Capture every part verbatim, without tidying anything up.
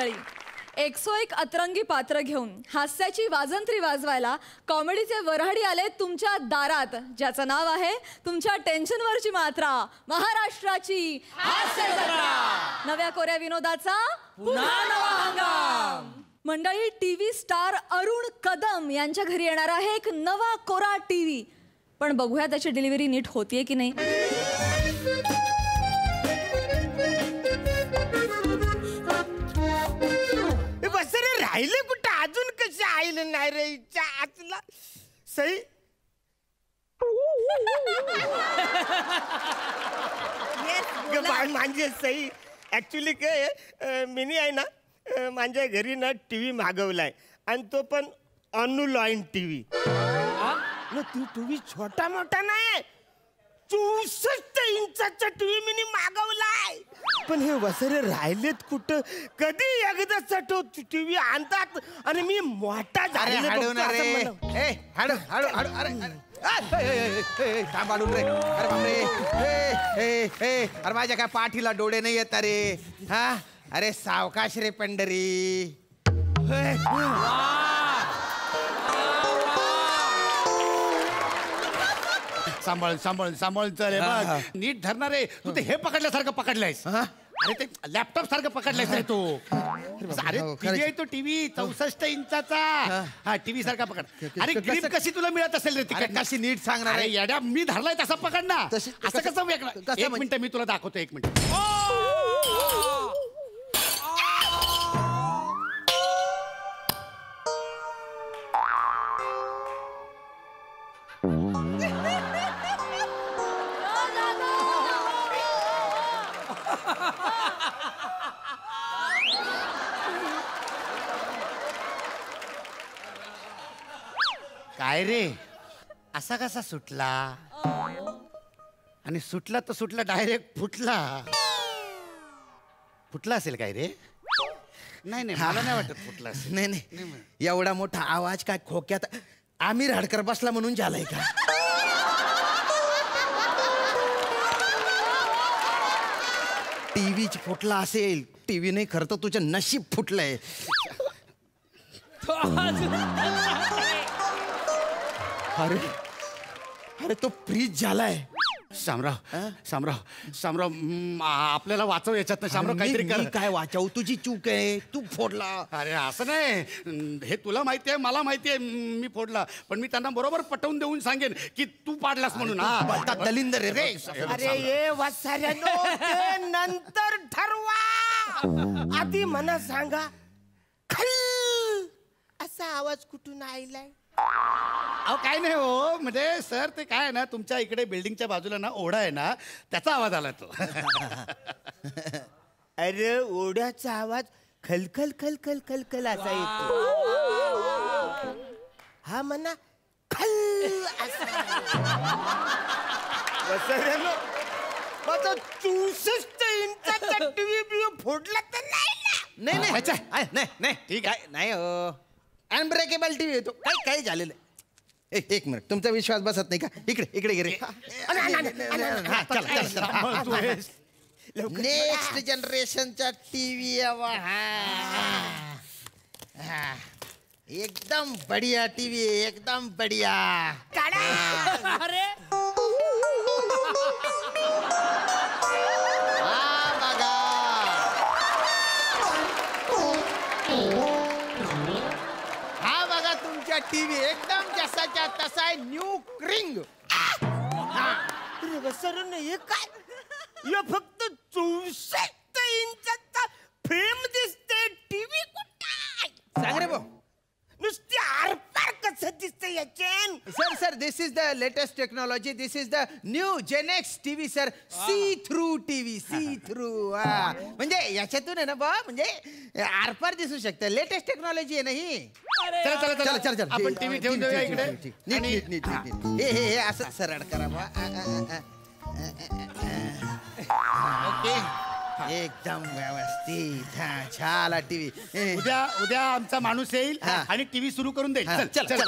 मंडळी, एकसो एक अतरंगी पात्र घेऊन हास्याची वाजंत्री वाजवायला कॉमेडीचे वऱ्हाडी आले तुमच्या दारात, ज्याचं नाव आहे तुमच्या टेन्शनवरची मात्रा, महाराष्ट्राची हास्य जत्रा. नव्या कोऱ्या विनोदाचा पुन्हा नवा हंगाम. मंडळी, टीव्ही स्टार अरुण कदम यांच्या घरी येणार आहे एक नवा कोरा टीव्ही. पण बघूया त्याची डिलिव्हरी नीट होतीये की नाही. राहिले कुठं अजून कशी आईल नाही रे आचला सई. म्हणजे सई ऍक्च्युली काय मिनी आहे ना, माझ्या घरी ना टीव्ही मागवलाय आणि तो पण अनुलॉइन टीव्ही. ती टीव्ही छोटा मोठा नाही, चौसष्ट इंचाचा टीव्ही मिनी मागवलाय. पण हे वसरे राहिलेत कुठं, कधी एकदाचा तो टीव्ही आणतात आणि मी मोठा झालेला. अरे माझ्या काय पाठीला डोळे नाही येत रे. हा अरे सावकाश रे पंढरी. सांभाळ सांभाळ सांभाळ चल बघ, नीट धरणार रे तू. ते हे पकडल्यासारखं पकडलायस. अरे ते लॅपटॉप सारखं पकडलायस रे तू. अरे टीव्ही आहे तो, टीव्ही चौसष्ट इंचाचा. हा टीव्ही सारखा पकड. अरे ग्रीप कशी तुला मिळत असेल रे ती, कशी नीट सांगणार आहे. येड्या मी धरलाय तसा पकड ना. असं कसं वेगळं. एक मिनिट मी तुला दाखवतो, एक मिनिट. काय रे असा कसा सुटला? आणि सुटला तर सुटला डायरेक्ट फुटला. फुटला असेल काय रे? नाही नाही मला नाही वाटत फुटला असेल. नाही नाही एवढा मोठा आवाज काय खोक्यात आमिर हडकर बसला म्हणून झालाय का? टीव्ही फुटला असेल. टीव्ही नाही, खरं तर तुझं नशीब फुटलंय. अरे अरे तो फ्रीज झालाय. शामराव शामराव शामराव आपल्याला वाचव याच्यात ना. शामराव काहीतरी कर. काय वाचव, तुझी चूक आहे, तू फोडला. अरे असं नाही, हे तुला माहिती आहे मला माहिती आहे मी फोडला. पण मी त्यांना बरोबर पटवून देऊन सांगेन की तू पाडलास म्हणून. हा दलिंदर रे. अरे ये वासाऱ्यानो, ते नंतर ठरवा. आधी मला सांगा, खल असा आवाज कुठून आलाय? अहो काय नाही हो, म्हणजे सर ते काय ना, तुमच्या इकडे बिल्डिंगच्या बाजूला ना ओढा आहे ना, त्याचा आवाज आला तो. अरे ओढ्याचा आवाज खलखल खलखल खलखल असा येतो. हा म्हणा खल असा. माझा चौसष्ट इंचाचा टीव्ही फोडला तर नाही ना. नाही नाही नाही नाही ठीक आहे. नाही हो, अनब्रेकेबल टीव्ही येतो. काय काय झालेलं. एक मिनिट, तुमचा विश्वास बसत नाही का? इकडे इकडे गे रे. नेक्स्ट जनरेशनचा टीव्ही एकदम बढिया टीव्ही, एकदम बढिया. अरे टीव्ही एकदम जसाच्या तसा आहे, न्यू क्रिंग. सर हे काय, हे फक्त चौसष्ट इंचाचा फ्रेम दिसते. टीव्ही कुठं सांग रे भाऊ. नुसती आरपार कसं दिसते याचेन. Sir sir this is the latest technology. This is the new Genex TV sir. See through TV, see through. म्हणजे याच्यातून आहे ना बा, म्हणजे आरपार दिसू शकतं. लेटेस्ट टेक्नॉलॉजी आहे ना ही. चला चला चला चल चल आपण टीव्ही ठेवून देऊया इकडे. नीट नीट नीट नीट. हे हे असं सरळ करा बा. ओके एकदम व्यवस्थित. हा छाला टीव्ही. उद्या उद्या आमचा माणूस येईल आणि टीव्ही सुरू करून देईल. चल चल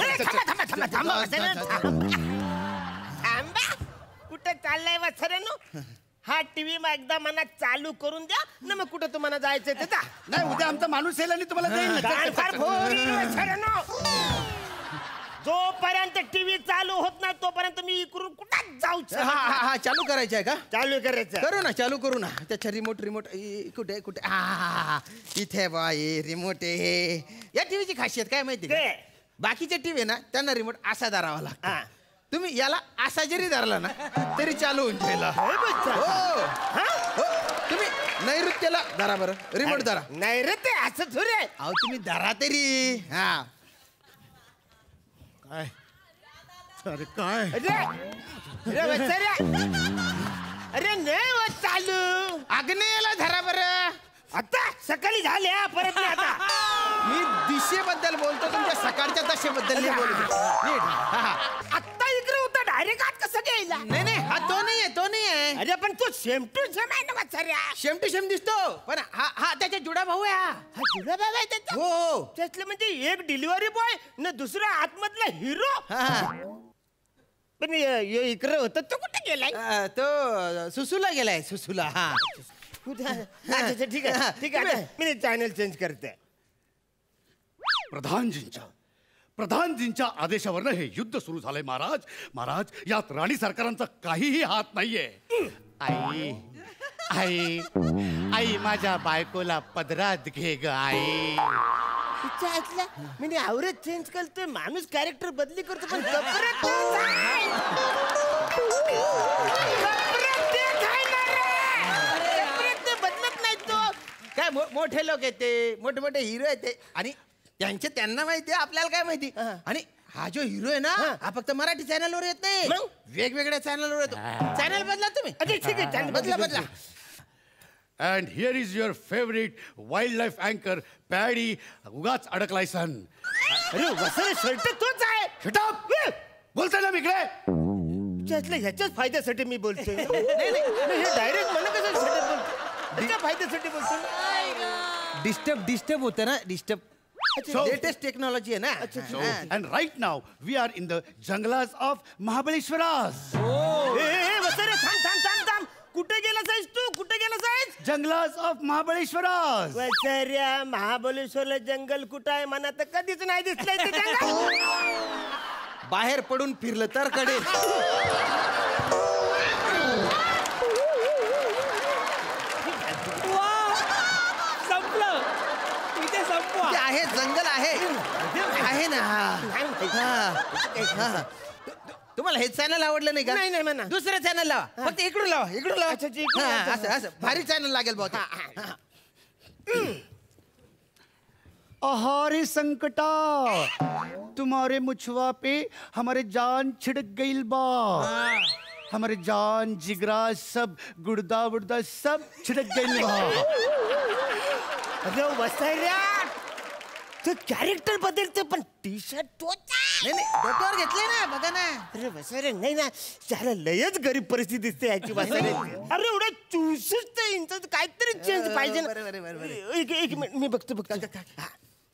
थांबा. कुठे चाललंय वासऱ्यानो? हा टीव्ही मग एकदा मला चालू करून द्या ना, मग कुठं तुम्हाला जायचं ते जा. नाही उद्या आमचा माणूस येईल आणि तुम्हाला देईल ना. काय फार फोरी वैसऱ्यानो. जोपर्यंत टीव्ही चालू होत नाही तोपर्यंत मी इकडून कुठं जाऊ हा हा हा चालू करायचं आहे का? चालू करायचं. करू ना, चालू करू ना. त्याच्या रिमोट रिमोट इ- कुठे कुठे हा हा, हा इथे बा हे रिमोट आहे. या टीव्हीची खासियत काय माहिती का? काय? बाकीचे टीव्ही ना त्यांना रिमोट असा धरावा हा. लागतो. तुम्ही याला असा जरी धरला ना तरी चालू होऊन जाईल. होय बच्चा. हो हा? हो तुम्ही नैऋत्याला धरा बरं, रिमोट धरा. नाही रे ते असं थोडे. अहो तुम्ही धरा तरी. हा काय अरे काय अरे अरे वैसऱ्या. अरे नाही होत चालू. आग्नेयाला धरा बरं. आता सकाळी झाल्या परत नाही आता. मी दिशेबद्दल बोलतो, तुमच्या सकाळच्या दशेबद्दल नाही बोलतो. नीट. हा, हा. आत्ता इकडे होता डायरेक्ट आत कसं घ्यायला? नाही नाही हा तो नाही आहे, तो नाही आहे. अरे पण तू सेम टू सेम आहे ना वैसऱ्या. शेम टू शेम दिसतो, पण हा हा त्याच्या जुडा भाऊ आहे हा. हा जुळा बाबा आहे त्याचा. हो हो. त्यातलं म्हणजे एक डिलिव्हरी बॉय न दुसरा आतमधला हिरो. हा, हा. पण य- इकडे होता तो कुठे गेलाय? अ, तो सुसूला गेलाय, सुसूला. हा कुठे? अच्छा, अच्छा, ठीक आहे ठीक आहे आता मी चॅनल चेंज करते. प्रधानजींच्या प्रधानजींच्या आदेशावरनं हे युद्ध सुरू झालंय महाराज. महाराज यात राणी सरकारांचा काहीही हात नाहीये. आई आई आई माझ्या बायकोला पदरात घे ग आई. तिच्या आतला म्हणजे आवरत चेंज करतोय माणूस, कॅरेक्टर बदली करतो पण कपडे तोच आहे. कपडे तेच आहे ना रे. कपडे ते बदलत नाही तो. काय मो- मोठे लोक आहेत ते, मोठे मोठे हिरो आहेत ते, आणि त्यांचे त्यांना माहिती आहे, आपल्याला काय माहिती. आणि हा जो हिरो आहे ना हा फक्त मराठी चॅनलवर येत नाही, मग? वेगवेगळ्या चॅनलवर येतो. चॅनल बदला तुम्ही. अच्छा, ठीक आहे channel बदला बदलतो. बदला. And here is your favourite wild life अँकर पॅडी. उगाच अडकलाय सन. अरे वसरे शर्ट तोच आहे. शटअप बोलताय ना इकडे. त्यातल्या ह्याच्याच फायद्यासाठी मी बोलतोय. नाही नाही हे डायरेक्ट मला कसं शर्ट बोलतो, त्याच्या फायद्यासाठी बोलतो. डिस्टर्ब डिस्टर्ब होतं ना, डिस्टर्ब. So- लेटेस्ट टेक्नॉलॉजी आहे ना. So, हा. and right now we are in the junglas of Mahabaleshwaras. ए, ए, वसरे थांब थांब थांब थांब. कुठे गेला साईज तू? कुठे गेला साईज? Junglas of Mahabaleshwaras. वसऱ्या महाबळेश्वरला जंगल कुठं आहे मला तर कधीच नाही दिसलंय ते जंगल. बाहेर पडून फिरलं तर कडे. संपलं इथे संपवा. ते आहे, जंगल आहे आहे ना. हा. नाही माहिती. हा. हा. तु- तु- तुम्हाला हे चॅनल आवडलं नाही का? नाही, नाही म्हणा. दुसरं चॅनल लावा, फक्त इकडून लावा, इकडून लावा. अच्छा, ठीक आहे. हा, असं असं भारी चॅनल लागेल बहुत. अहारे संकटा तुम्हारे मुछवा पे हमारे जान छिड़क गईल बा. हमारे जान जिगरा सब गुर्दा वुर्दा सब छिड़क गईल बा. अरे वसऱ्या तो कॅरेक्टर बदलते पण टी शर्ट तोच आहे. नाही नाही डोक्यावर घेतलंय ना, बघा ना. अरे वसरे नाही ना, त्याला लयच गरीब परिस्थिती दिसते याची वसरे. अरे एवढं चौसष्ट इंच काहीतरी चेंज पाहिजे ना. बरं, बरं, बरं, बरं. एक एक मिनिट मी बघतो बघतो हा.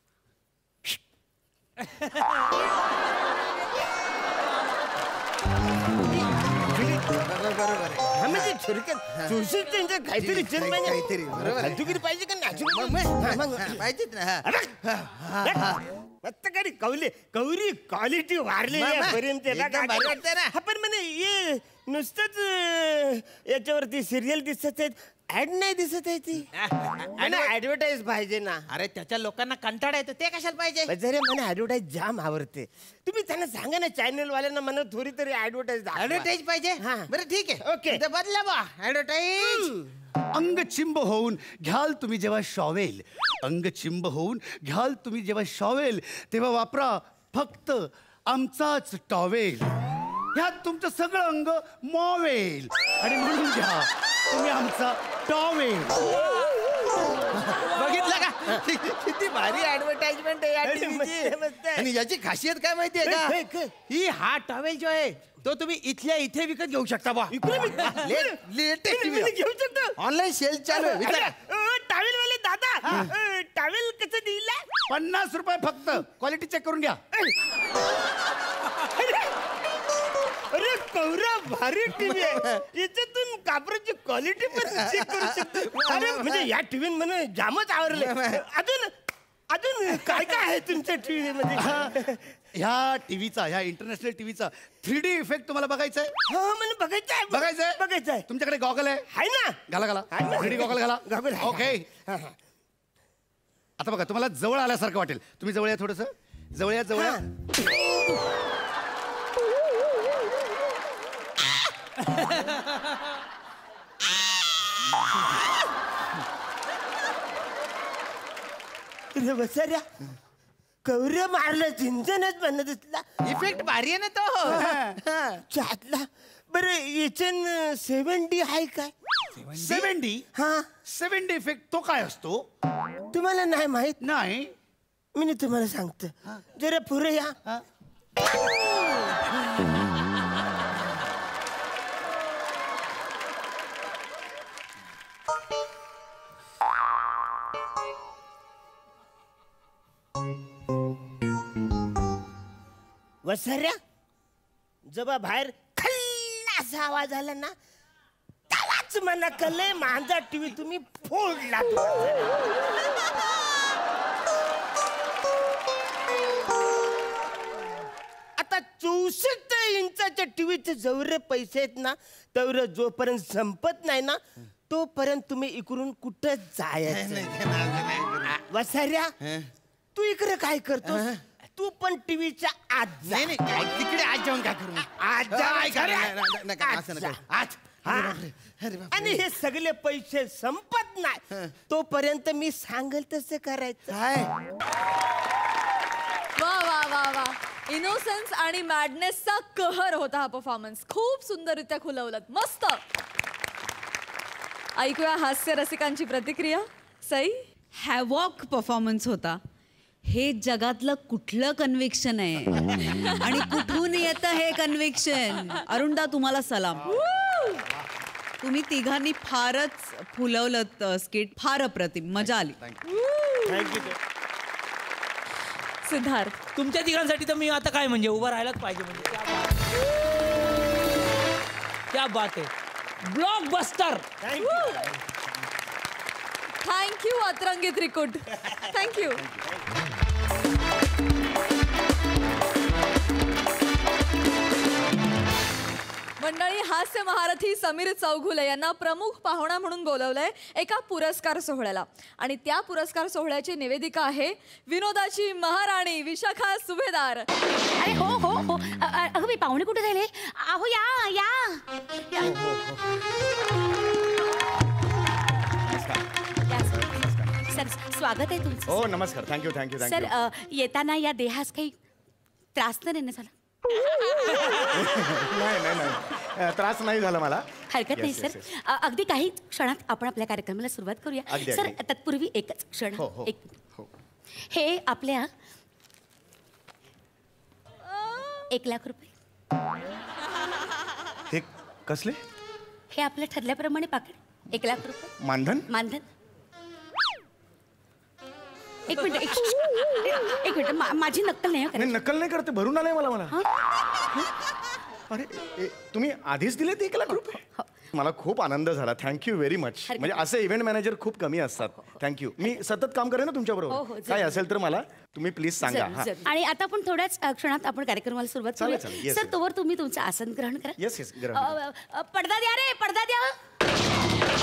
बरोबर बरोबर आहे. हा म्हणजे थोडक्यात चौसष्ट इंच काहीतरी चेंज पाहिजे. काहीतरी, बरोबर आहे. फालतुगिरी पाहिजे का मग- नॅचरल? मग- हा, मग- हा, पाहिजेत ना. हा. अरे, मस्त करी कौली कौरी क्वालिटी वाढलेली मा- मा, आहे प्रेमचे ना एकदम भारी वाटतंय ना. हा पण म्हणे ये नुसतंच अं, याच्यावरती सिरियल दिसत आहेत, ऍड नाही दिसत आहे ती. ऍडव्हर्टाईज पाहिजे ना. अरे त्याच्या लोकांना कंटाळा येतो, ते कशाला पाहिजे? जरे मला ऍडव्हर्टाईज जाम आवडते. तुम्ही त्यांना सांगा ना चॅनल वाल्यांना मला थोडी तरी ऍडव्हर्टाईज ऍडव्हर्टाईज पाहिजे. हा. बरं ठीक आहे, ओके. तर बदला बा ऍडव्हर्टाईज. अंग चिंब होऊन घ्याल तुम्ही जेव्हा शॉवेल. अंग चिंब होऊन घ्याल तुम्ही जेव्हा शॉवेल तेव्हा वापरा फक्त आमचाच टॉवेल. ह्यात तुमचं सगळं अंग मॉवेल आणि म्हणून घ्या तुम्ही आमचा टॉवेल. बघितलं का किती भारी ऍडव्हर्टाइजमेंट आहे या अरे, टीव्हीची. मस्त, मस्त. आणि याची खासियत काय माहितीये काय, काय, का? काय? ही हा टॉवेल जो आहे तो तुम्ही इथल्या इथे विकत घेऊ शकता बा. लेटेस्ट घेऊ शकतो. ऑनलाईन सेल चालू आहे, विचारा. टावेल वाले दादा टावेल कसं दिला? पन्नास रुपये फक्त. क्वालिटी चेक करून घ्या. अरे कौरा भारी टीव्ही आहे, याच्यातून कापराची क्वालिटी पण चेक करू शकतो. अरे म्हणजे या टीव्ही मला जामच आवडले. अजून अजून काय काय आहे तुमच्या टीव्ही मध्ये? ह्या टीव्हीचा ह्या इंटरनॅशनल टीव्हीचा थ्री डी इफेक्ट तुम्हाला बघायचा आहे? हो मला बघायचं आहे. बघायचंय बघायचं आहे. तुमच्याकडे गॉगल आहे? आहे ना. घाला घाला आहे ना. थ्री डी गॉगल घाला. गॉगल आहे. ओके. आता बघा तुम्हाला जवळ आल्यासारखं वाटेल. तुम्ही जवळ या थोडस. जवळ या जवळ या. रे बसाऱ्या कौर्य मारलं झिंजनच बनत असला. इफेक्ट भारी आहे ना तो. चातला बरं एचएन सेवन डी आहे काय? सेवन डी हा सेवन डी इफेक्ट तो काय असतो? तुम्हाला नाही माहित? नाही. मी तुम्हाला सांगतो. जरा पुढे या. वसऱ्या जेव्हा बाहेर खल्लासा आवाज आला ना त्यालाच मला कळले माझा टीव्ही तुम्ही फोडला. आता चौसष्ट इंचाच्या टीव्हीचे जेवढे पैसे आहेत ना तेवढे जोपर्यंत संपत नाही ना तोपर्यंत तुम्ही इकडून कुठं जायचं. वसऱ्या तू इकडे काय करतोस? तू पण टीव्हीच्या आत जा. नाही नाही काय तिकडे आज जाऊन काय करू? आज जा. काय करा? नाही, नाही, नाही, नाही, असं आज नका. जा. आज हा. अरे बापरे. आणि हे सगळे पैसे संपत नाही तोपर्यंत मी सांगेल तसं करायचं. काय वा वा वा वा इनोसेन्स आणि मॅडनेसचा कहर होता हा परफॉर्मन्स. खूप सुंदररित्या खुलवलं. मस्त. ऐकूया हास्य रसिकांची प्रतिक्रिया. सई. हॅवॉक परफॉर्मन्स होता. हे जगातलं कुठलं कन्व्हिक्शन आहे आणि कुठून येतं हे कन्व्हिक्शन? अरुणदा तुम्हाला सलाम. तुम्ही तिघांनी फारच फुलवलं स्किट. फार अप्रतिम. मजा आली. थँक्यू. सिद्धार्थ. तुमच्या तिघांसाठी तर मी आता काय म्हणजे उभं राहायलाच पाहिजे. म्हणजे क्या बात- क्या बात आहे. ब्लॉकबस्टर. थँक्यू अतरंगी त्रिकुट. थँक्यू. मंडळी हास्य महारथी समीर चौघुले यांना प्रमुख पाहुणा म्हणून बोलवलंय एका पुरस्कार सोहळ्याला आणि त्या पुरस्कार सोहळ्याची निवेदिका आहे विनोदाची महाराणी विशाखा सुभेदार. अरे हो हो हो अ- अ- अगं मी पाहुणे कुठे झाले? अहो या या या. या, सर. सर स्वागत आहे तुमचं. हो नमस्कार. Thank you thank you sir thank you. अ, येताना या देहास काही त्रास तर नाही ना झाला? नाही नाही नाही अ, त्रास नाही झाला मला. हरकत नाही Yes, yes, सर. yes. अ, अगदी काही क्षणात आपण आपल्या कार्यक्रमाला सुरुवात करूया. अगदी, सर अगदी. तत्पूर्वी एकच क्षण. हो हो एक हो. हे आपल्या एक लाख रुपये. हे कसले? हे आपल्या ठरल्याप्रमाणे पाकिट. एक लाख रुपये मानधन? मानधन. एक मिनिट एक एक मिनिट मा- माझी नक्कल नाही हं नाही करायची. नक्कल नाही करते. भरून आलंय मला मला. अरे ए, तुम्ही आधीच दिले ते एक लाख रुपये? हो. मला खूप आनंद झाला. Thank you very much. हरकत म्हणजे नाही. असे इव्हेंट मॅनेजर खूप कमी असतात. थँक्यू. मी सतत काम करेन ना तुमच्या हो, हो, बरोबर. जरूर. काय असेल तर मला तुम्ही प्लीज सांगा. जरूर, हा. जरूर. आणि आता आपण थोड्याच अ, क्षणात आपण कार्यक्रमाला सुरुवात चालेल, करूया. चालेल. Yes, sir yes. तोवर तुम्ही तुमचं आसन ग्रहण करा. येस येस ग्रहण. अ, अ, पडदा द्या रे पडदा द्या.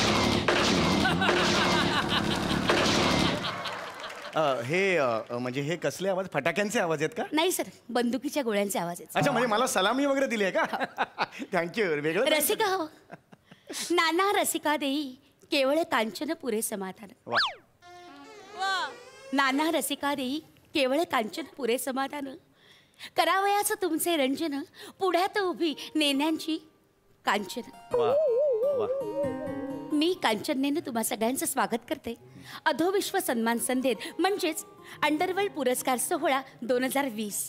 अ, हे अ, म्हणजे हे कसले आवाज? फटाक्यांचे आवाज आहेत का? नाही सर बंदुकीच्या गोळ्यांचे आवाज आहेत. अच्छा म्हणजे मला सलामी वगैरे दिली आहे का? थँक्यू. वेगळं नाही. रसिका हो नाना रसिका देई केवळ कांचन पुरे समाधान. वा. नाना रसिका देई केवळ कांचन पुरे समाधान. करावयाचं तुमचे रंजन पुढ्यात उभी नेण्यांची कांचन. वा वा. मी कांचनेनं तुम्हा सगळ्यांचं स्वागत करते अधोविश्व सन्मान संधेत म्हणजेच अंडरवर्ल्ड पुरस्कार सोहळा दोन हजार वीस.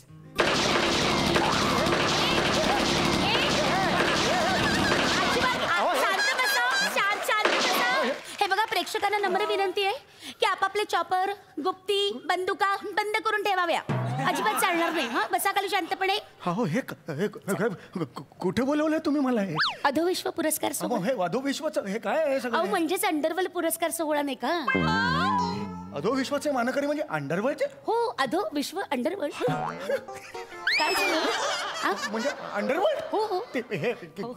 हे बघा प्रेक्षकांना नम्र विनंती आहे की आपापले चॉपर गुप्ती बंदुका बंद करून ठेवाव्या. अजिबात चालणार नाही. हा बसा खाली शांतपणे. हा हो हे क- हे क- हे काय- कु- कुठे बोलवलंय तुम्ही मला हे अधोविश्व पुरस्कार अहो, सोहळा. हे अधोविश्वाचं हे काय आहे अहो सगळं म्हणजेच अंडरवर्ल्ड पुरस्कार सोहळा नाही का? अधोविश्वाचे मानकरी म्हणजे अंडरवर्ल्डचे हो अधो विश्व अंडरवर्ल्ड. काय झालं? हा? म्हणजे अंडरवर्ल्ड हो हो ते हे हो.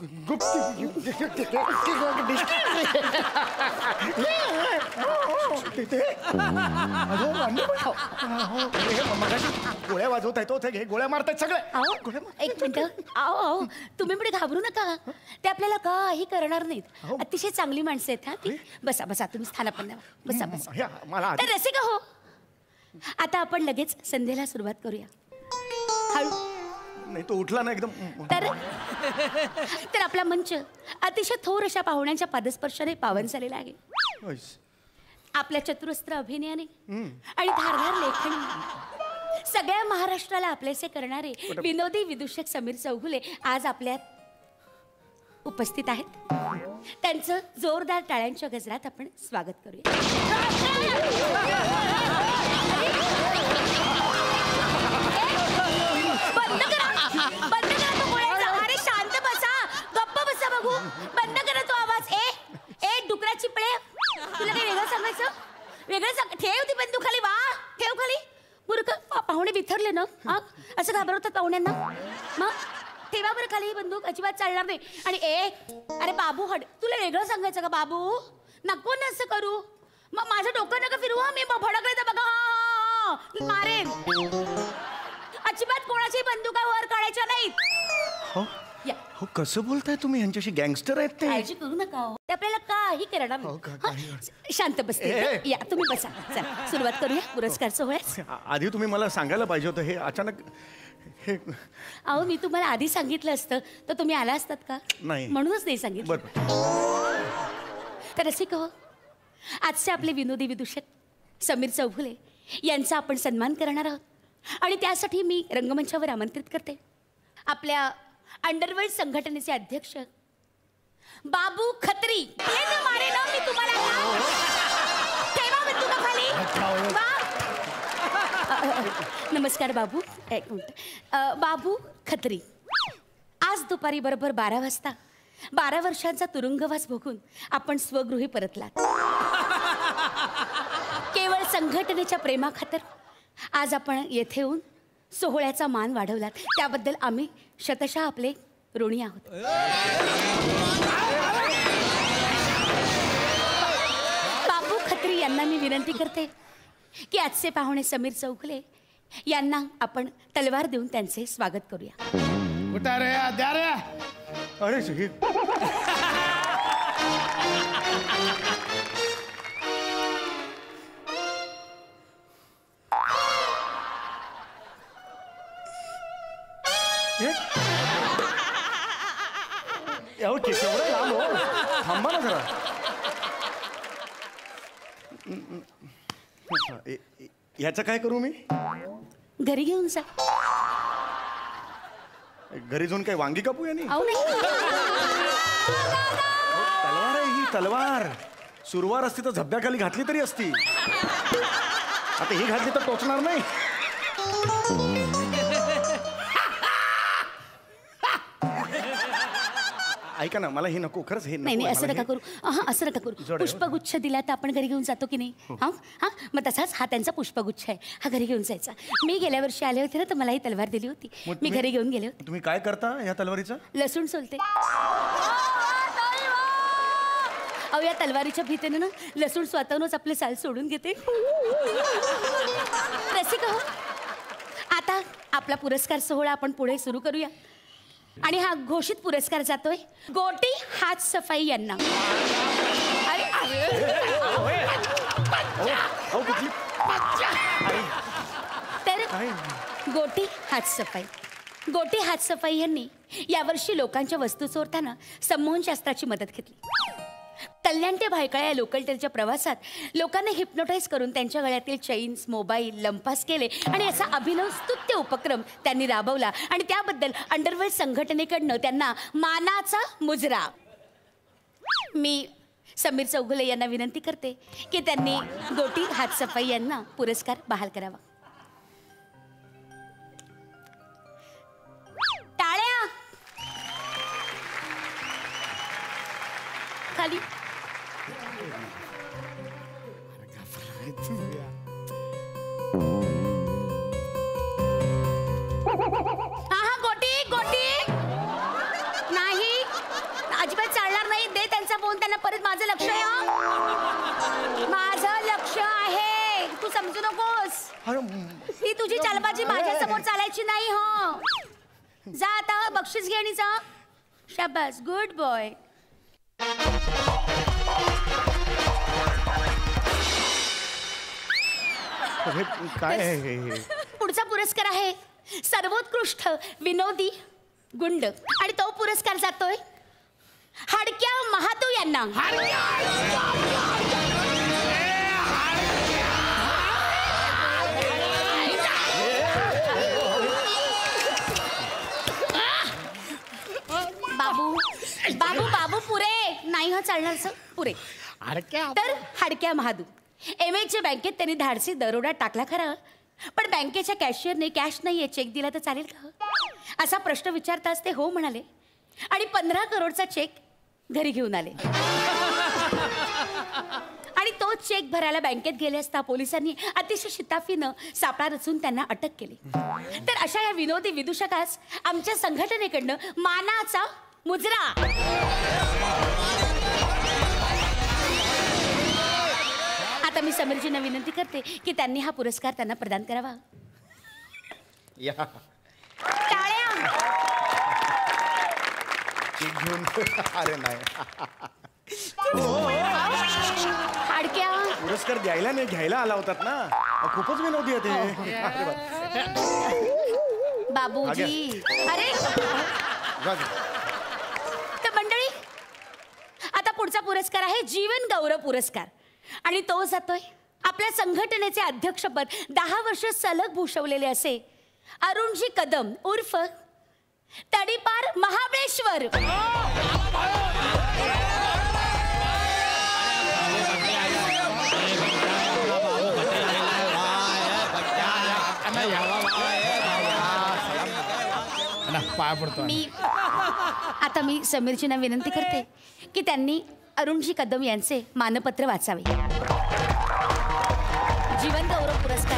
ते- ते- अधो अंडरवर्ल्ड हो, हे मगाशी गोळ्या वाजवत आहेत हो, ते हे गोळ्या मारतायत सगळे अहो गोळ्या मार- एक मिनिट अहो अहो तुम्ही पुढे घाबरू नका. ते आपल्याला काही करणार नाहीत. अहो. अतिशय चांगली माणसं आहेत. हा ती बसा बसा तुम्ही स्थानापन्न व्हा. बसा बसा. हे मला आधी- तर रसिका हो आता आपण लगेच संध्येला सुरुवात करूया. हळू. नाही तो उठला ना एकदम तर तर आपला मंच अतिशय थोर अशा पाहुण्यांच्या पादस्पर्शाने पावन झालेला आहे. ओइस. आपल्या चतुरस्त्र अभिनयाने आणि धारदार लेखणी सगळ्या महाराष्ट्राला आपलेसे करणारे विनोदी विदूषक समीर चौगुले आज आपल्यात उपस्थित आहेत. त्यांचं जोरदार टाळ्यांच्या गजरात आपण स्वागत करूया. बंद करा बंद करा तो गोळ्याचा. अरे शांत बसा गप्प बसा बघू. बंद करा तो आवाज. ए ए डुकरा चिपळे तुला काही वेगळं सांगायचं? वेगळं सांग. ठेव ती बंदूक खाली. वा ठेव खाली. मूर्ख पा- पाहुणे बिथरले ना. हा असं घाबरवतात पाहुण्यांना. मग ठेवा बरं खाली बंदूक. अजिबात चालणार नाही. आणि ए अरे बाबू हड तुला वेगळं सांगायचं का बाबू? नको ना असं करू. मग माझं डोकं नका फिरू. हा मी भडकले तर बघा हा, हा, मारेन. अजिबात कोणाची बंदुका वर काढायच्या नाहीत. हो या हो कसं बोलताय तुम्ही यांच्याशी गँगस्टर आहेत ते काळजी करू नका हो. ते आपल्याला काही करणार हो, का- नाही. हा, शांत बसते. ए, ए. या तुम्ही बसा. चला सुरुवात करूया पुरस्कार सोहळ्यास. आ- आधी तुम्ही मला सांगायला पाहिजे होतं हे अचानक हे अहो मी तुम्हाला आधी सांगितलं असतं तर तुम्ही आला असतात का? नाही. म्हणूनच नाही सांगितलं. बरं तर असे कहो आजचे आपले विनोदी विदूषक समीर चौगुले यांचा आपण सन्मान करणार आहोत. आणि त्यासाठी मी रंगमंचावर आमंत्रित करते आपल्या अंडरवर्ल्ड संघटनेचे अध्यक्ष बाबू खत्री. हे न मारे ना मी तुम्हाला आता. ठेवा बंदुका खाली. वा. नमस्कार बाबू. एक मिनिट. अ, बाबू खत्री आज दुपारी बरोबर बारा वाजता बारा वर्षांचा तुरुंगवास भोगून आपण स्वगृही परतलात. केवळ संघटनेच्या प्रेमाखातर आज आपण येथे येऊन सोहळ्याचा मान वाढवलात. त्याबद्दल आम्ही शतशः आपले ऋणी आहोत. बापू खत्री यांना मी विनंती करते की आजचे पाहुणे समीर चौगुले यांना आपण तलवार देऊन त्यांचे स्वागत करूया. कुठं रे द्या रे. अरे हे हे? अहो, के- केवढं लांब हो. थांबा ना जरा ए- ए- ह्याचं काय करू मी घरी घेऊन जा. घरी जाऊन काय वांगी कापू यांनी अहो नाही. तलवार आहे ही तलवार सुरवार असती तर झब्याखाली घातली तरी असती. आता ही घातली तर टोचणार नाही. ऐका ना मला हे नको खरंच हे नाही नको नाही आहे. असं मला नका हे- करू. हा असं नका करू. जड आहे, हो. पुष्पगुच्छ दिला तर आपण घरी घेऊन जातो की नाही? हा हा मग तसाच हा त्यांचा पुष्पगुच्छ आहे. हा घरी घेऊन जायचा. मी गेल्या वर्षी आले होते ना तर मला ही तलवार दिली होती. मग मी तुम्ही- घरी घेऊन गेले होते. तुम्ही काय करता या तलवारीचं लसूण सोलते. अहो या तलवारीच्या भीतीने ना लसूण स्वतःहूनच आपले साल सोडून घेते. रसिका हो आता आपला पुरस्कार सोहळा आपण पुढे सुरू करूया. आणि हा घोषित पुरस्कार जातोय गोटी हात सफाई यांना. अरे अहो कुठली तर गोटी हात सफाई गोटी हात सफाई यांनी यावर्षी लोकांच्या वस्तू चोरताना संमोहनशास्त्राची मदत घेतली. कल्याण ते भायखळा या लोकल ट्रेनच्या प्रवासात लोकांना हिप्नोटाईज करून त्यांच्या गळ्यातील चेन्स मोबाईल लंपास केले आणि असा अभिनव स्तुत्य उपक्रम त्यांनी राबवला. आणि त्याबद्दल अंडरवर्ल्ड संघटनेकडनं त्यांना मानाचा मुजरा. मी समीर चौगुले यांना विनंती करते की त्यांनी गोटी हातसफाई यांना पुरस्कार बहाल करावा. टाळ्या खाली. हा हा गोटी गोटी नाही, अजिबात चालणार नाही. दे त्यांचा फोन त्यांना. परत माझं लक्ष आहे हा. माझं लक्ष आहे, तू समजू नकोस. ही तुझी चालबाजी माझ्या समोर चालायची नाही. हो जा आता, बक्षीस घे आणि जा. शाबास, गुड बॉय. काय आहे? पुढचा पुरस्कार आहे सर्वोत्कृष्ट विनोदी गुंड आणि तो पुरस्कार जातोय हाडक्या महातू यांना. बाबू बाबू बाबू पुरे नाही, हा चालणार सर, पुरे. तर हाडक्या महादू एम एच बँकेत त्यांनी धाडसी दरोडा टाकला खरा, पण बँकेच्या कॅशियरने कॅश नाहीये, चेक दिला तर चालेल का असा प्रश्न विचारताच ते हो म्हणाले आणि पंधरा करोडचा चेक घरी घेऊन आले. आणि तो चेक भरायला बँकेत गेले असता पोलिसांनी अतिशय शिताफीनं सापळा रचून त्यांना अटक केली. तर अशा या विनोदी विदूषकास आमच्या संघटनेकडनं मानाचा मुजरा. आता मी समीरजींना विनंती करते की त्यांनी हा पुरस्कार त्यांना प्रदान करावा. टाळ्या. अरे नाही, हाडक्या पुरस्कार द्यायला नाही घ्यायला आला होतात ना. खूपच विनोदी आहे ते. बाबूजी. अरे तर मंडळी, आता पुढचा पुरस्कार आहे जीवन गौरव पुरस्कार आणि तो जातोय आपल्या संघटनेचे अध्यक्षपद दहा वर्ष सलग भूषवलेले असे अरुणजी कदम उर्फ तडीपार महाबळेश्वर. पाय पडतो. मी आता मी समीरजींना विनंती करते की त्यांनी अरुणजी कदम यांचे मानपत्र वाचावे. जीवन गौरव पुरस्कार.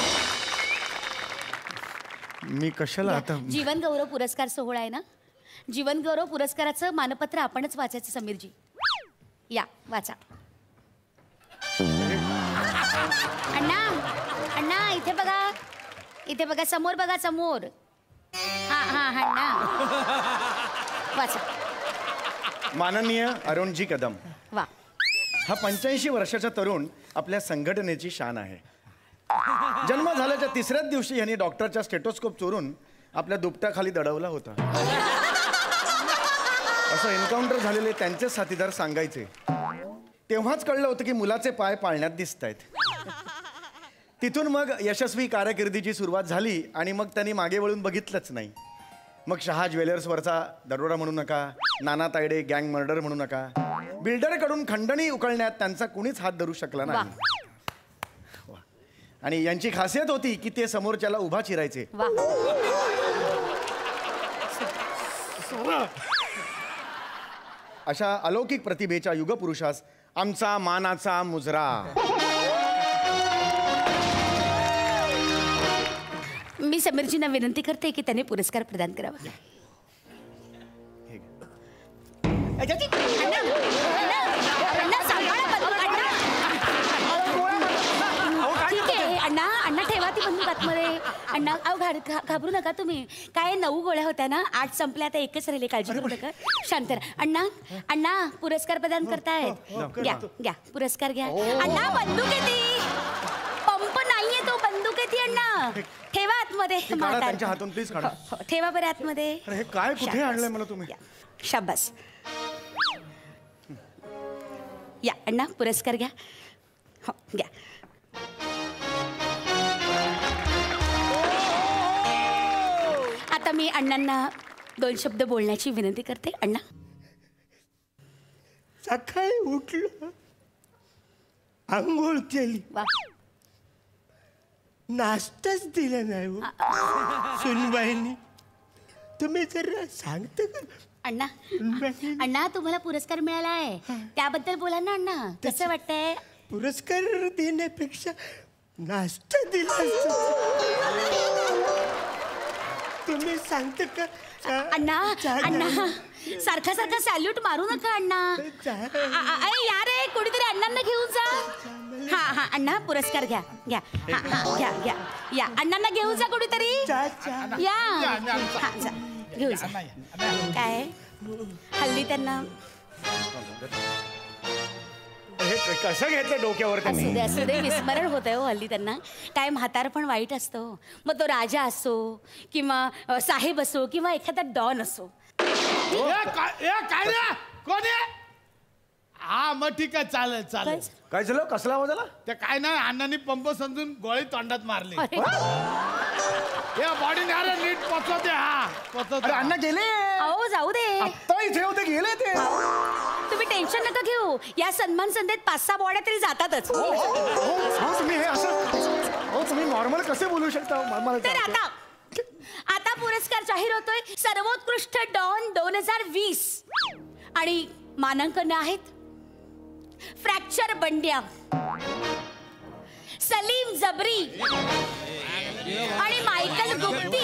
मी कशाला आता? जीवन गौरव पुरस्कार सोहळा आहे ना, जीवन गौरव पुरस्काराचं मानपत्र आपणच वाचायचं. समीरजी या वाचा. अण्णा अण्णा इथे बघा, इथे बघा, समोर बघा, समोर. हा हा अण्णा वाचा. माननीय अरुणजी कदम, वा. हा पंच्याऐंशी वर्षाचा तरुण आपल्या संघटनेची शान आहे. जन्म झाल्याच्या तिसऱ्याच दिवशी यांनी डॉक्टरचा स्टेटोस्कोप चोरून आपल्या दुपट्याखाली दडवला होता असं एन्काउंटर झालेले त्यांचे साथीदार सांगायचे. तेव्हाच कळलं होतं की मुलाचे पाय पाळण्यात दिसत आहेत. तिथून मग यशस्वी कारकिर्दीची सुरुवात झाली आणि मग त्यांनी मागे वळून बघितलंच नाही. मग शहा ज्वेलर्सवरचा दरोडा म्हणू नका, नाना तायडे गँग मर्डर म्हणू नका, बिल्डरकडून खंडणी उकळण्यात त्यांचा कुणीच हात धरू शकला नाही. आणि यांची खासियत होती की ते समोरच्याला उभा चिरायचे. अशा अलौकिक प्रतिभेच्या युगपुरुषास आमचा मानाचा मुजरा. मी समीरजींना विनंती करते की त्यांनी पुरस्कार प्रदान करावा. ठीक आहे अण्णा, अण्णा ठेवा ती बंदूक आतमध्ये. अण्णा अहो घा घाबरू नका तुम्ही. काय नऊ गोळ्या होत्या ना, आठ संपल्या, आता एकच राहिले, काळजी करू नका, शांत राहा. अण्णा अण्णा पुरस्कार प्रदान करतायत. घ्या घ्या पुरस्कार घ्या. अण्णा बंदूक येते, पंप नाहीये तो, बंदूक येते. अण्णा ठेवा आतमध्ये. त्यांच्या हातून प्लीज काढा. ठेवा बरं आतमध्ये. हे काय कुठे आणलंय मला तुम्ही? शाबास. या अण्णा पुरस्कार घ्या. हो घ्या. आता मी अण्णांना दोन शब्द बोलण्याची विनंती करते. अण्णा सकाळी उठलो, आंघोळ केली, वा नाश्ताच दिला नाही हो. सुनबाईंनी. तुम्ही जरा सांगता का अण्णा सुनबाई? अण्णा तुम्हाला पुरस्कार मिळाला आहे त्याबद्दल बोला ना अण्णा कसं वाटतंय पुरस्कार देण्यापेक्षा नाश्ता दिला असता. तुम्ही सांगता का अण्णा चहा अण्णा घ्या. सारखा सारखा सॅल्यूट मारू नका अण्णा चहा. अ- अ- अरे या रे कोणीतरी अण्णांना घेऊन जा हा हा अण्णा पुरस्कार घ्या घ्या हा हा घ्या घ्या या अण्णांना घेऊन जा कोणीतरी चहा, चहा. या हा, जा. घेऊन जा काय हल्ली त्यांना हे क- कसं घेतलं डोक्यावर असू त्यांनी? दे असू दे विस्मरण होत आहे हो हल्ली त्यांना काय म्हातार पण वाईट असतो मग तो राजा असो किंवा अ, साहेब असो किंवा एखादा डॉन असो ए, काय ए, काय रे कोण आहे हा मग ठीक आहे चालेल चालेल काय? काय झालं कसला आवाज आला? ते काय नाही अण्णांनी पंप समजून गोळी तोंडात मारली अरे या बॉडी अरे नीट पचवते हा पचवते अरे अण्णा गेले अहो जाऊ दे आत्ता इथे होते गेले ते. तुम्ही टेन्शन नका घेऊ या सन्मान संध्येत पाच सहा बॉड्या तरी जातातच हो, हो, तुम्ही हे असं हो तुम्ही नॉर्मल कसे बोलू शकता म- मला तर कळतं. आता आता पुरस्कार जाहीर होतोय सर्वोत्कृष्ट डॉन दोन हजार वीस आणि मानांकन आहेत फ्रॅक्चर बंड्या सलीम जबरी आणि मायकल गुप्ती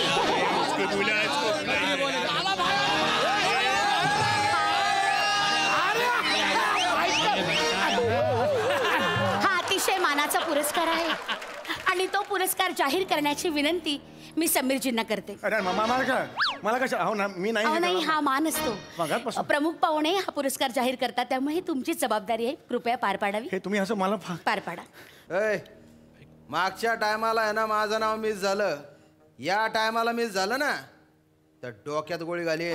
हा अतिशय मानाचा पुरस्कार आहे आणि तो पुरस्कार जाहीर करण्याची विनंती मी समीरजींना करते अरे मा- मा- मला काय मला कशा हो ना मी नाही अहो हे नाही करणार. हा मान असतो मगाचपासून. प्रमुख पाहुणे हा पुरस्कार जाहीर करतात त्यामुळे ही तुमची जबाबदारी आहे कृपया पार पाडावी हे तुम्ही असं मला फा- पार पाडा ऐ, मागच्या टायमाला आहे ना माझं नाव मिस झालं या टायमाला मिस झालं ना तर डोक्यात गोळी घाली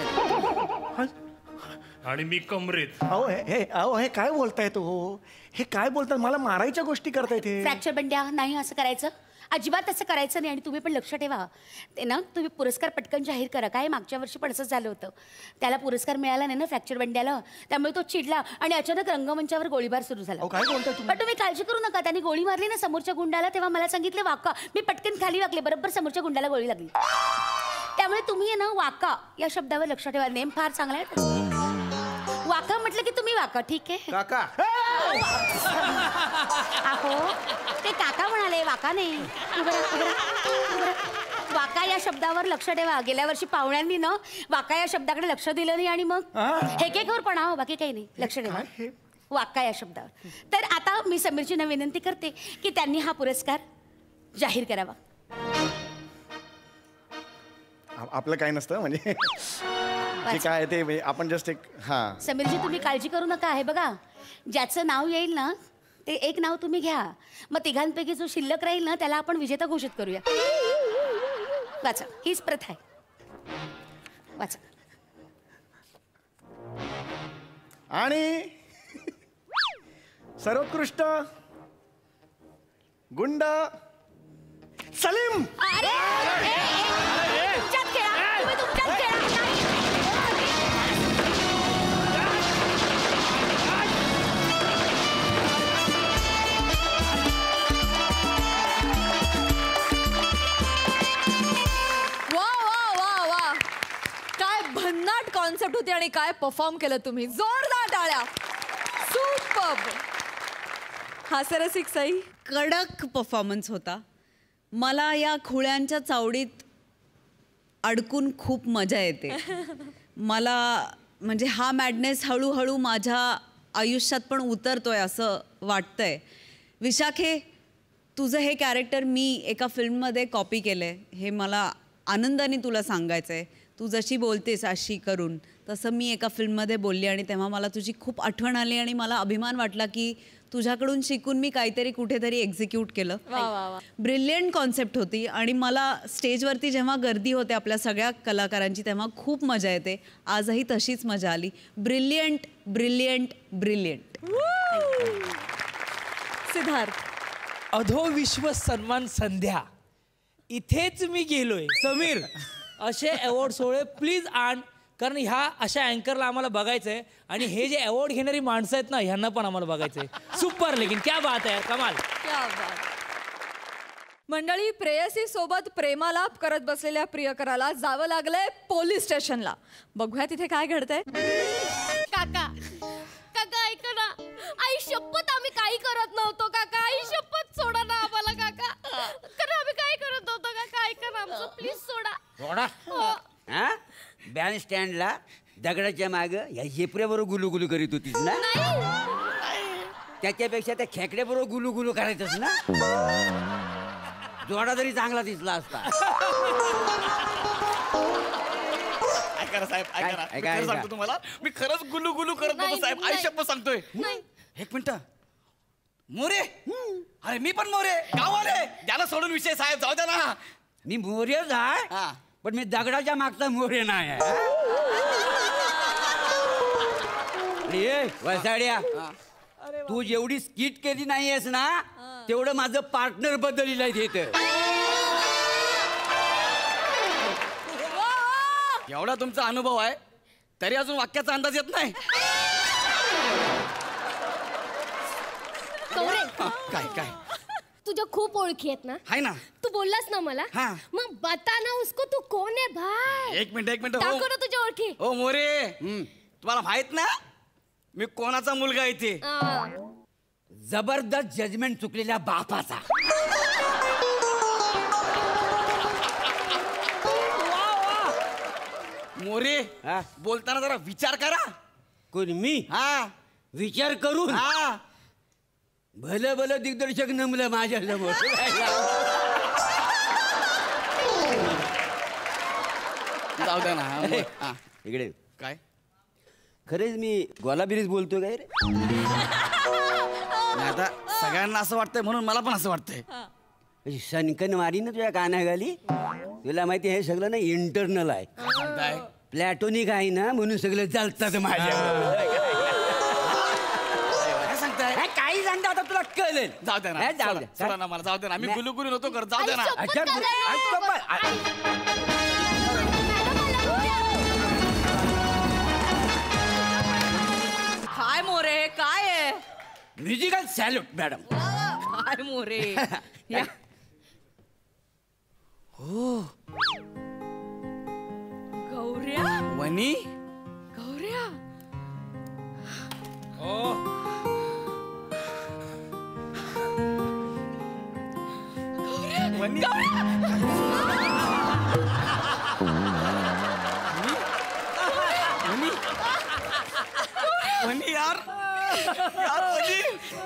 आणि मी कमरेत. अहो हे हे- अहो हे काय बोलताय तो हे काय बोलतात मला मारायच्या गोष्टी करतायत हे. फ्रॅक्चर बंड्या नाही असं करायचं अजिबात असं करायचं नाही आणि तुम्ही पण लक्ष ठेवा ते ना तुम्ही पुरस्कार पटकन जाहीर करा काय मागच्या वर्षी पण असंच झालं होतं त्याला पुरस्कार मिळाला नाही ना फ्रॅक्चर बंड्याला त्यामुळे तो चिडला आणि अचानक रंगमंचावर गोळीबार सुरू झाला अहो, काय बोलताय तुम्ही? पण तुम्ही काळजी करू नका त्यांनी गोळी मारली ना समोरच्या गुंडाला तेव्हा मला सांगितले वाका मी पटकन खाली वाकले बरोबर समोरच्या गुंडाला गोळी लागली त्यामुळे तुम्ही आहे ना वाका या शब्दावर लक्ष ठेवा नेम फार चांगला आहे वाका म्हटलं की तुम्ही वाका ठीक आहे काका अहो ते काका म्हणाले वाका नाही उभं राहा, उभं राहा, उभं राहा. वाका या शब्दावर लक्ष ठेवा गेल्या वर्षी पाहुण्यांनी ना वाका या शब्दाकडे लक्ष दिलं नाही आणि मग हेकेखोर पण हो बाकी काही नाही लक्ष ठेवा वाका या शब्दावर तर आता मी समीरजींना विनंती करते की त्यांनी हा पुरस्कार जाहीर करावा आ- आपलं काय नसतं म्हणजे जे काय आहे ते म्हणजे आपण जस्ट एक हा समीरजी तुम्ही काळजी करू नका आहे बघा ज्याचं नाव येईल ना ते एक नाव तुम्ही घ्या मग तिघांपैकी जो शिल्लक राहील ना त्याला आपण विजेता घोषित करूया वाचा हीच प्रथा आहे वाचा आणि सर्वोत्कृष्ट गुंड सलीम. अरे ए, ए, तुमच्यात खेळा तुम्ही तुमच्यात खेळा नाही. वा वा वा वा काय भन्नाट कॉन्सेप्ट होती आणि काय परफॉर्म केलं तुम्ही जोरदार टाळ्या सुपर्ब हास्यरसिक सई कडक परफॉर्मन्स होता मला या खुळ्यांच्या चावडीत अडकून खूप मजा येते मला म्हणजे हा मॅडनेस हळूहळू माझ्या आयुष्यात पण उतरतोय असं वाटतंय विशाखे तुझं हे कॅरेक्टर मी एका फिल्ममध्ये कॉपी केलं आहे हे मला आनंदाने तुला सांगायचं आहे तू जशी बोलतेस अशी करून तसं मी एका फिल्ममध्ये बोलली आणि तेव्हा मला तुझी खूप आठवण आली आणि मला अभिमान वाटला की तुझ्याकडून शिकून मी काहीतरी कुठेतरी एक्झिक्यूट केलं वा वा वा ब्रिलियंट कॉन्सेप्ट होती आणि मला स्टेजवरती जेव्हा गर्दी होते आपल्या सगळ्या कलाकारांची तेव्हा खूप मजा येते आजही तशीच मजा आली ब्रिलियंट ब्रिलियंट ब्रिलियंट सिद्धार्थ अधोविश्व सन्मान संध्या इथेच मी गेलोय समीर असे अवॉर्ड सोहळे प्लीज आण कारण ह्या अशा अँकरला आम्हाला बघायचंय आणि हे जे अवॉर्ड घेणारी माणसं आहेत ना ह्यांना पण आम्हाला बघायचंय. सुपर लेकिन क्या बात आहे, कमाल. क्या बात. मंडळी, प्रेयसी सोबत प्रेमालाप करत बसलेल्या प्रियकराला जावं लागलंय पोलीस स्टेशनला. बघूया तिथे काय घडतंय. काका काका ऐका ना, आई शपथ आम्ही काही करत नव्हतो काका. आई शपथ सोडा ना आम्हाला काका. कारण आम्ही काही करत नव्हतो काका. ऐका ना आमचं प्लीज सोडा. सोडा हा बॅन स्टँडला दगडाच्या माग या झेपऱ्याबरोबर गुलू गुलू करीत होतीस ना. त्याच्यापेक्षा त्या खेकड्याबरोबर गुलू गुलू करायचंच ना. जोडा तरी चांगला दिसला असता. ऐका ना साहेब, ऐका ना, मी ऐका, खरं ऐका. सांगतो तुम्हाला, मी खरंच गुलू गुलू करत नाही, नव्हतो साहेब. आई नाही. शपथ सांगतोय. नाही. एक मिनिट, मोरे. अरे मी पण मोरे, गाववाले. द्याला सोडून विषय साहेब, जाऊ द्या ना. मी मोर्यच आहे हा. पण मी दगडाच्या मागचा मोर्य नाही आहे. ए, वसाड्या तू जेवढी स्किट केली नाहीयेस ना तेवढं माझं पार्टनर बदललेलं येत. एवढा तुमचा अनुभव आहे तरी अजून वाक्याचा अंदाज येत नाही. कवरे, काय काय तुझ्या खूप ओळखी आहेत ना. हाय ना. तू बोललास ना मला. हा. मग बता ना उसको तू कोण आहे भाई. एक मिनिट एक मिनिट. दाखव हो ना तुझ्या ओळखी. हो मोरे, तुम्हाला माहित ना मी कोणाचा मुलगा आहे ते. आ, जबरदस्त जजमेंट चुकलेल्या बापाचा. मोरे, हा? बोलताना जरा विचार करा. कोण मी हा विचार करून हा भलं भलं दिग्दर्शक नमलं माझ्या समोर. जाऊ द्या ना. हा, मग. हा. इकडे काय खरेच मी गोलाबिरीच बोलतोय काय रे. नाही, आता सगळ्यांना असं वाटतंय म्हणून मला पण असं वाटतंय. अशी सनकन मारी ना तुझ्या कानाखाली. तुला माहिती हे सगळं ना इंटरनल आहे, सांगताय? प्लॅटोनिक आहे ना म्हणून सगळं चालतात माझ्या. काय सांगताय? हे काही सांगता आता तुला कळेल. जाऊ द्या हे, ना, जाऊ सोडा द्या. सोडा ना मला, जाऊ द्या ना. मी नाही. गुलू गुलू नव्हतो करत, जाऊ द्या ना. आई, अच्छा, शपथ करा. ऐक बाबा. काय मोरे, काय आहे. Musical salute madam. काय मोरे. या. गौऱ्या, वनी गौऱ्या, वनी वनी वनी यार यार वनी.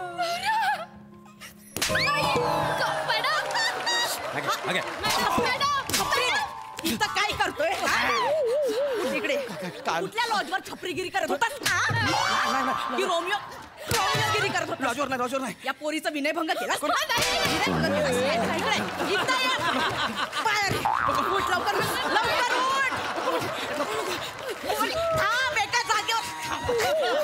इथं काय करतोय. इकडे कुठल्या लॉजवर छपरीगिरी करत होतास का. की रोमिओ रोमिओगिरी करत होता. राजवर नाही, राजवर नाही. या पोरीचा विनयभंग केलास. विनयभंग केलास. इकडे, इकडे ये. बाहेर. उठ लवकर, लवकर उठ. उठ. थांब एका जागेवर.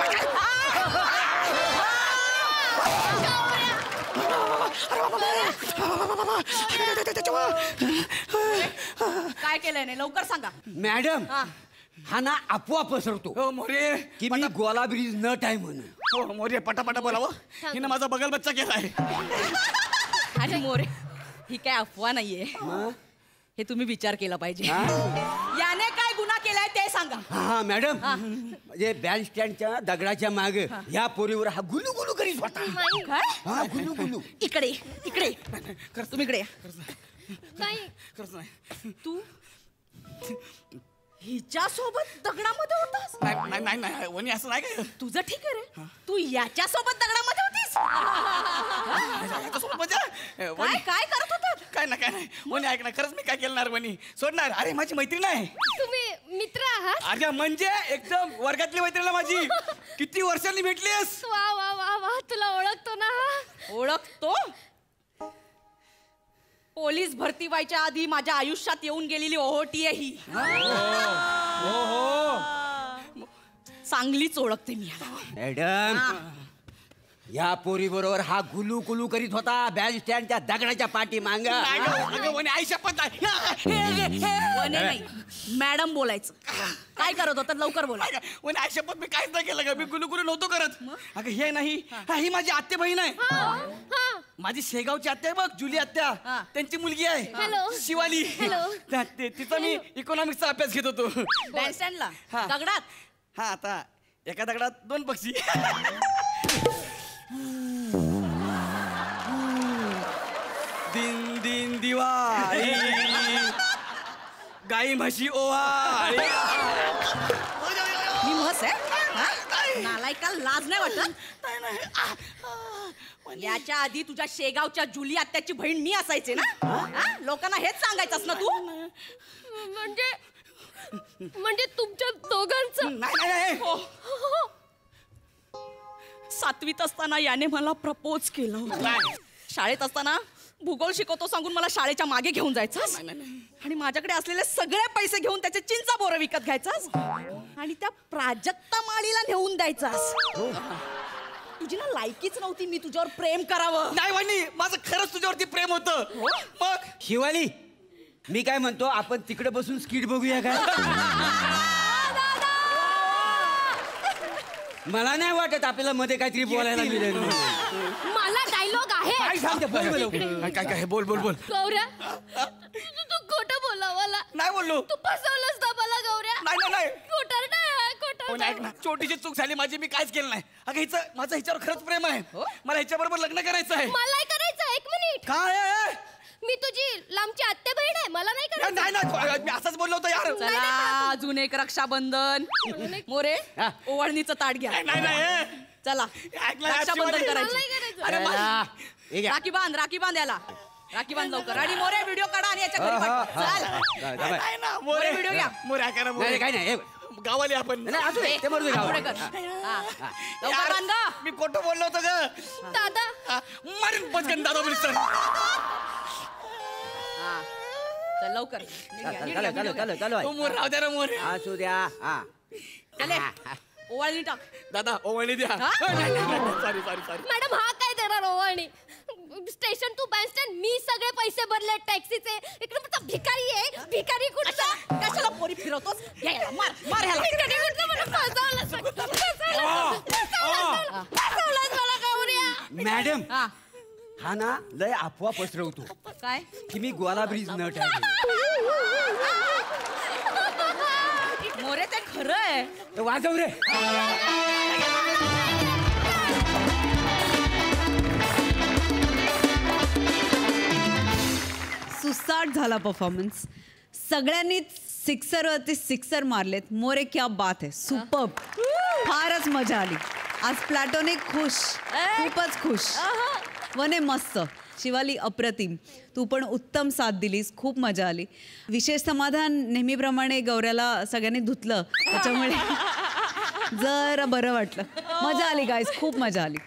काय केलंय नाही लवकर सांगा. मॅडम हा. हा ना अफवा पसरतो हो मोरे, की मी गोलाबिरीज नट आहे म्हणून. हो मोरे, पटापटा बोलावं. हिनं माझा बगल बच्चा केलाय. आणि मोरे, ही काय अफवा नाहीये. हे तुम्ही विचार केला पाहिजे. याने काय गुन्हा केलाय ते सांगा. हा हा मॅडम म्हणजे बँड स्टँडच्या दगडाच्या माग या पोरीवर हा गुलू गुलू करीत होता. काय. हा गुलू गुलू. इकडे इकडे तुम्ही इकडे या. नाही. खरंच नाही. तू हिच्या सोबत दगडामध्ये होतास. नाही नाही नाही नाही वनी असं नाही काय. तुझं ठीक आहे रे. तू याच्या सोबत दगडामध्ये होतीस. याच्यासोबत म्हणजे काय वनी काय करत होता. काय ना काय नाही वनी ऐक ना, खरंच मी काय केलं नाही वनी. सोडणार. अरे माझी मैत्रीण आहे. तुम्ही मित्र आहात. अरे म्हणजे एकदम वर्गातली मैत्रीण आहे माझी. किती वर्षांनी भेटलीस. वा वा वा वा, तुला ओळखतो ना. ओळखतो. पोलीस भरती व्हायच्या आधी माझ्या आयुष्यात येऊन गेलेली ओहोटी आहे ही. चांगलीच ओळखते मी याला. मॅडम या पोरी बरोबर हा गुलू गुलू करीत होता बॅज स्टँडच्या दगडाच्या पाठी मांग आई शपथ वने नाही मॅडम बोलायचं. काय करत होता लवकर बोला. आई शपथ मी काहीच नाही केलं ग. मी गुलू गुलू नव्हतो करत. अगं हे नाही हा, ही माझी आत्या बहीण आहे. माझी शेगावची आत्या आहे बघ जुली आत्या. त्यांची मुलगी आहे शिवाली. त्या- ते- तिचा मी इकॉनॉमिक्सचा अभ्यास घेत होतो. बॅज स्टँडला हा. दगडात. हा आता एका दगडात दोन पक्षी. दिन दिन दिवाळी गाई म्हशी ओवाळी. मी म्हस आहे हा? नालायका लाज नाही वाटत. याच्या आधी तुझ्या शेगावच्या जुली आत्याची बहीण मी असायचे ना. हा? लोकांना हेच सांगायचंस ना तू. म्हणजे म्हणजे तुमच्या दोघांचं नाही नाही हो. सातवीत असताना याने मला प्रपोज केलं. शाळेत असताना भूगोल शिकवतो सांगून मला शाळेच्या मागे घेऊन जायचास आणि माझ्याकडे असलेले सगळे पैसे घेऊन त्याचे चिंचा बोरं विकत घ्यायचास आणि त्या प्राजक्ता माळीला नेऊन द्यायचास. तुझी ना लायकीच नव्हती मी तुझ्यावर प्रेम करावं. नाही वहिनी माझं खरंच तुझ्यावरती प्रेम होतं. मग शिवाली मी काय म्हणतो आपण तिकडे बसून स्किट बघूया का. मला नाही वाटत आपल्याला मध्ये काहीतरी बोलायला मिळेल. मला डायलॉग आहे. काय सांगते बोल बोल. काय काय काय बोल बोल बोल. गौऱ्या तू तू खोटं बोला मला. नाही बोललो. तू फसवलंस ना मला गौऱ्या. नाही नाही नाही खोटर नाही खोटर हो, नाही, ऐक ना छोटीशी चूक झाली माझी. मी काहीच केलं नाही. अगं हिचं माझं हिच्यावर खरंच प्रेम आहे. मला हिच्याबरोबर लग्न करायचं आहे. मला करायचं. एक मिनिट. काय आहे? मी तुझी लांबची आत्या बहीण आहे. मला नाही करायचं. नाही नाही मी असंच बोललो होतो यार. चला अजून एक रक्षाबंधन. मोरे ओवाळणीचं ताट घ्या. नाही नाही चला ऐक ना, रक्षाबंधन शिवाजी. करायची. अरे मा- हे घ्या. राखी बांध राखी बांध याला. राखी बांध लवकर. आणि मोरे व्हिडिओ काढा आणि याच्या घरी पाठवा. चल नाही ना मोरे मोरे व्हिडिओ घ्या. मोरे ऐका ना नाही मोरे. काय नाही हे- गावाले आपण नाही, असू दे, ते मरू दे गावाला. पुढे कर. हा. लवकर यार, बांध. मी खोटं बोललो होतो ग. दादा मारून पचकन दादा बोलीस तर. हा. चल लवकर. नीट घ्या, नीट चालू घ्या, चालू व्हिडिओ चालू चालू तो मोर राहू द्या ना मोरे. असू द्या हा. घ्या. चले ओवाळणी टाक. दादा ओवाळणी द्या. हा? Sorry sorry sorry. मॅडम हा काय देणार ओवाळणी. स्टेशन टू बस स्टँड मी सगळे पैसे भरले टॅक्सीचे. इकडे फक्त भिकारी आहे. भिकारी कुठचा. कशाला पोरी फिरवतोस. घ्या याला, मार मार ह्याला. भिकारी कुठचा मला फसवलंस. फसवलंस. फसवलंस मला गौऱ्या. मॅडम हा. हा ना लय अफवा पसरवतो काय की मी गोला ब्रिज नट आहे. मोरे ते खरं आहे. तर वाजव रे. सुसाट झाला परफॉर्मन्स. सगळ्यांनीच सिक्सरवरती सिक्सर मारलेत. मोरे क्या बात आहे. सुपर. फारच मजा आली आज. प्लॅटोनिक खुश, खूपच खुश. वने मस्त. शिवाली अप्रतिम. तू पण उत्तम साथ दिलीस. खूप मजा आली. विशेष समाधान नेहमीप्रमाणे गौऱ्याला सगळ्यांनी धुतलं त्याच्यामुळे जरा बरं वाटलं. मजा आली गाईस. खूप मजा आली.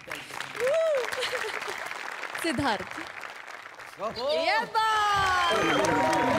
सिद्धार्थ ये बात.